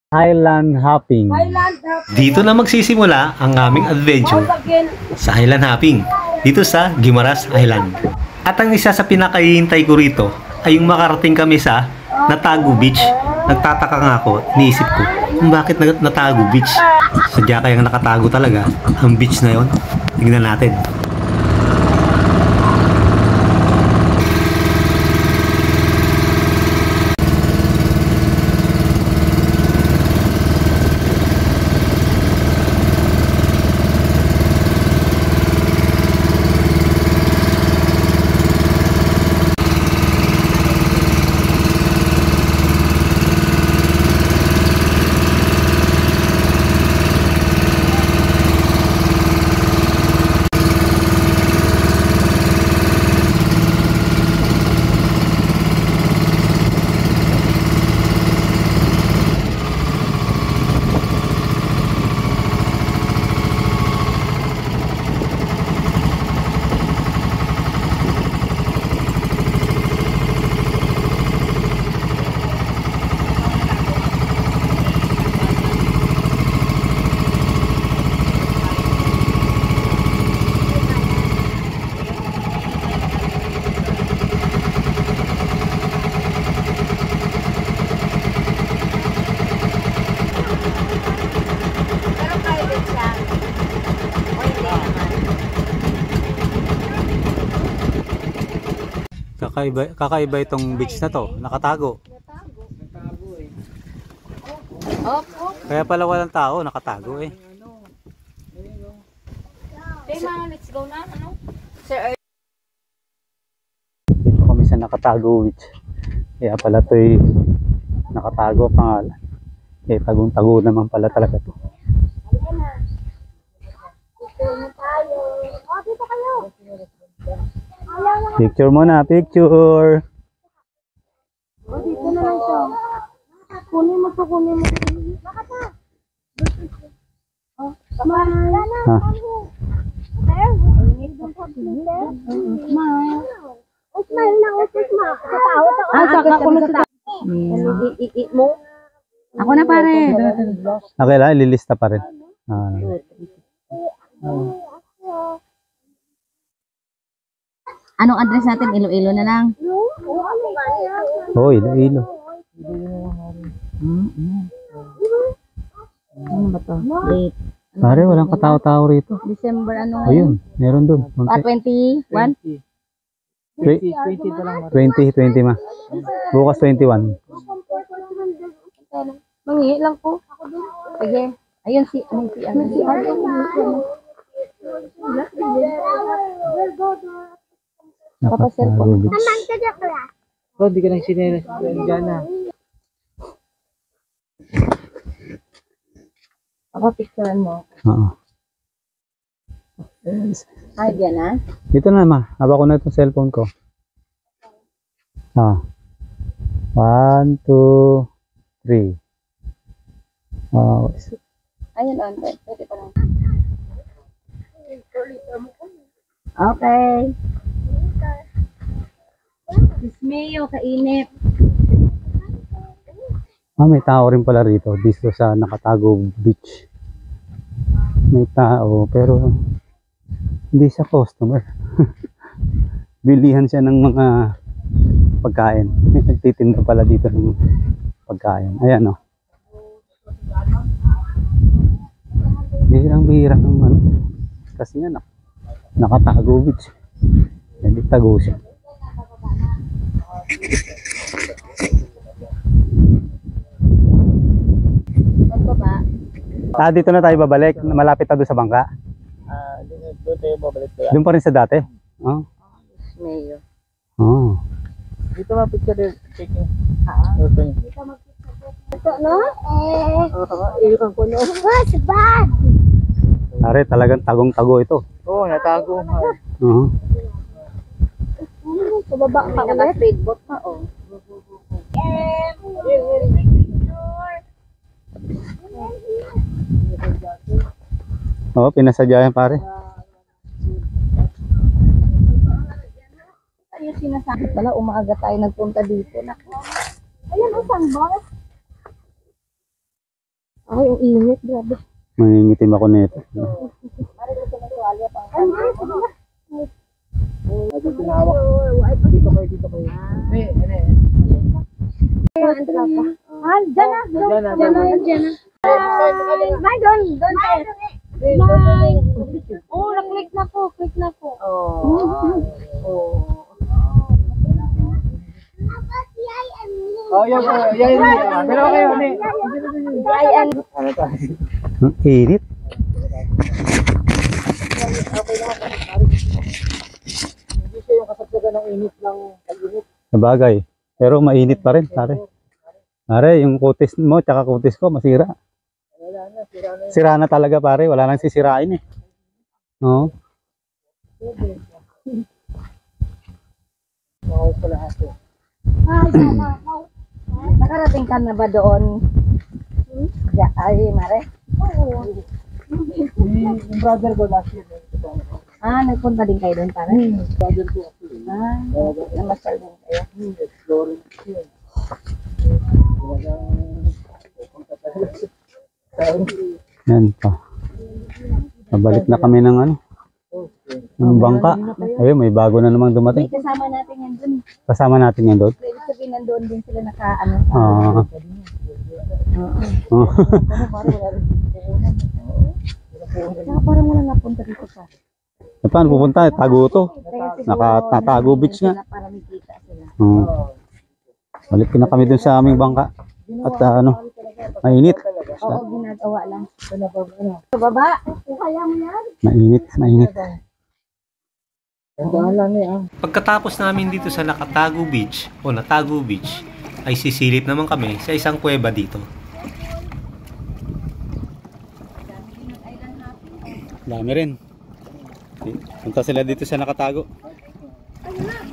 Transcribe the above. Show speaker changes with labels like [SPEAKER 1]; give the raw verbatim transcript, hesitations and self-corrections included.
[SPEAKER 1] Highland hopping.
[SPEAKER 2] Highland hopping.
[SPEAKER 3] Dito na magsisimula ang aming adventure sa Highland hopping dito sa Guimaras Island. At ang isa sa pinakahihintay ko rito ay yung makarating kami sa Natago Beach. Nagtataka nga ako, niisip ko kung bakit Natago Beach. Sadya kayang nakatago talaga ang beach na yon. Tingnan natin.
[SPEAKER 1] Kakaiba, kakaiba itong beach na to, nakatago. Kaya pala walang tao, nakatago eh.
[SPEAKER 2] Let's go na, ano?
[SPEAKER 1] Dito kami sa Nakatago Beach. Kaya pala ito'y nakatago pangalan. Eh, tagong-tago naman pala talaga to. Picture muna, picture.
[SPEAKER 2] Oh, dito na lang siya. Kunin mo to, kunin mo to. Bakit na? Oh, smile.
[SPEAKER 1] Ha?
[SPEAKER 2] Smile. Oh, smile na, oh, smile. Katawa, tawa. Ah, saka ko na sa i-i mo. Ako na pare.
[SPEAKER 1] Okay lang, ililista pa rin. Ah.
[SPEAKER 2] Anong address natin? Iloilo na lang.
[SPEAKER 1] Oo, oh, Iloilo.
[SPEAKER 2] Ano ba to? Late.
[SPEAKER 1] Pare, walang katao-tao rito.
[SPEAKER 2] December ano?
[SPEAKER 1] Ayun, meron dun.
[SPEAKER 2] Ah, twenty-one?
[SPEAKER 1] twenty, twenty ma. Bukas twenty-one.
[SPEAKER 2] Mangi lang po. Sige. Ayun si, ano si, ano si,
[SPEAKER 1] Nakatago Beach.
[SPEAKER 4] Oh, di ka nang sinelas dyan na.
[SPEAKER 2] Ako picturean mo.
[SPEAKER 1] Oo.
[SPEAKER 2] Ay, diyan na.
[SPEAKER 1] Dito na ma, haba ko na itong cellphone ko. Ah. One, two, three. Oh.
[SPEAKER 2] Ayun, on. Pwede pa lang. Okay. Dismayo, kainip.
[SPEAKER 1] Ah, may tao rin pala rito dito sa Nakatago Beach. May tao pero hindi siya customer. Bilihan siya ng mga pagkain. May nagtitinda pala dito ng pagkain. Ayan o. Oh. Bihirang-bihira ng ano. Kasi nga Nakatago Beach. Hindi tago siya.
[SPEAKER 2] Pagbaba.
[SPEAKER 1] Ah, dito na tayo babalik. Malapit na doon sa bangka.
[SPEAKER 4] Ah, doon tayo babalik tayo.
[SPEAKER 1] Doon pa rin sa dati. Oh.
[SPEAKER 2] Dismayo.
[SPEAKER 1] Oh.
[SPEAKER 4] Dito ma picture taking.
[SPEAKER 2] Ah.
[SPEAKER 4] Okay.
[SPEAKER 2] Ito, no? Eh. Iwan ko, no? What's bad?
[SPEAKER 1] Pare, talagang tagong-tago ito.
[SPEAKER 4] Oo, oh, natago.
[SPEAKER 1] Oo.
[SPEAKER 2] Sa baba pa ulit. Naka-speedboat pa, oh.
[SPEAKER 1] Oo, pinasadya yan pare.
[SPEAKER 2] Ayun sinasabi pala, umaaga tayo nagpunta dito. Naku. Ayan, usang bus. Ay, ang init, grabe.
[SPEAKER 1] Mangingitim ako nito.
[SPEAKER 4] Dito tinawag. Dito kayo, dito kayo. May, ano eh.
[SPEAKER 2] Ah, dyan na.
[SPEAKER 4] Dyan na,
[SPEAKER 2] Dyan na, dyan na. May, doon, doon tayo. May. Oh, na-click na po, click na po.
[SPEAKER 4] Oh, yan po. Yan, yan. Pero kayo, ano eh.
[SPEAKER 2] Ayan.
[SPEAKER 1] Ang init.
[SPEAKER 4] Hindi siya yung kasagsagan ng init ng pag-init.
[SPEAKER 1] Sabagay. Pero mainit pa rin, pare. Pare, yung kutis mo tsaka kutis ko masira.
[SPEAKER 4] Wala na, sira na.
[SPEAKER 1] Sira na talaga, pare. Wala nang sisirain eh. Oo.
[SPEAKER 4] Okay pa lahat eh.
[SPEAKER 2] Nakarating ka na ba doon? Ya, ay, Mare? Oo.
[SPEAKER 4] Yung brother ko last year.
[SPEAKER 2] Ah, nagpunta din kayo doon, pare?
[SPEAKER 4] Brother ko actually.
[SPEAKER 2] Ah, namasal din kayo.
[SPEAKER 4] Exploring yun. Talagang pupunta talaga siya.
[SPEAKER 1] Yan pa. Pabalik na kami ng ano. Ng bangka. Ayun, may bago na namang
[SPEAKER 2] May
[SPEAKER 1] dumating.
[SPEAKER 2] kasama natin yan doon.
[SPEAKER 1] Kasama natin yan doon.
[SPEAKER 2] Ibig sabihin nandoon din sila naka-ano.
[SPEAKER 1] Ah. Oo.
[SPEAKER 2] Saka parang wala napunta dito pa.
[SPEAKER 1] Eh, paano pupunta? Tago to.
[SPEAKER 2] Kaya siguro,
[SPEAKER 1] Nakatatago beach nga.
[SPEAKER 2] sila para may kita sila.
[SPEAKER 1] Oo. Balik na kami dun sa aming bangka. At ah, ano, mainit.
[SPEAKER 2] Oo, ginagawa lang. Sa baba. Kaya mo yan?
[SPEAKER 1] Mainit, mainit.
[SPEAKER 4] Ang daan lang eh ah.
[SPEAKER 3] Pagkatapos namin dito sa Nakatago Beach o Natago Beach, ay sisilip naman kami sa isang kuweba dito.
[SPEAKER 1] Dami rin. Punta sila dito sa Nakatago.
[SPEAKER 2] Ayun na.